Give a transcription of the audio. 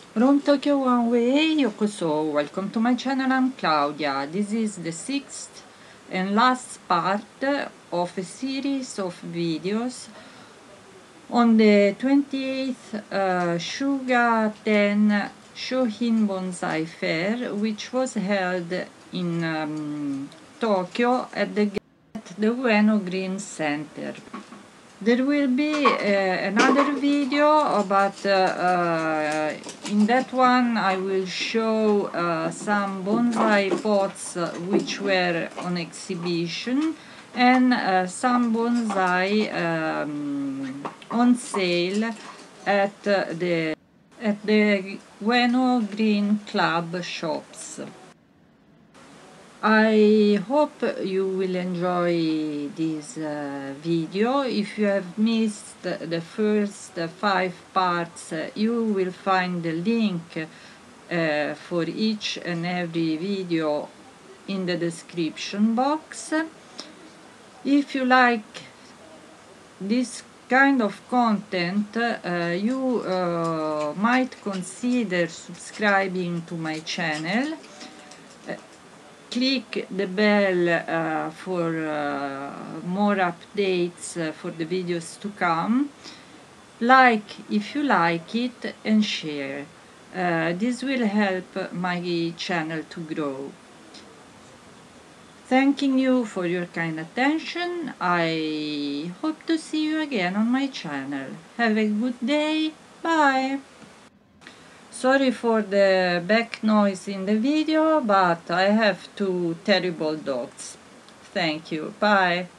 From Tokyo One Way, Yokoso. Welcome to my channel, I'm Claudia. This is the sixth and last part of a series of videos on the 28th Shuga 10 Shohin Bonsai Fair, which was held in Tokyo at the Ueno Green Center. There will be another video, but in that one I will show some bonsai pots which were on exhibition and some bonsai on sale at the Ueno Green Club shops. I hope you will enjoy this video. If you have missed the first 5 parts, you will find the link for each and every video in the description box. If you like this kind of content, you might consider subscribing to my channel. Click the bell for more updates for the videos to come. Like if you like it and share. This will help my channel to grow. Thanking you for your kind attention. I hope to see you again on my channel. Have a good day. Bye. Sorry for the back noise in the video, but I have two terrible dogs. Thank you. Bye.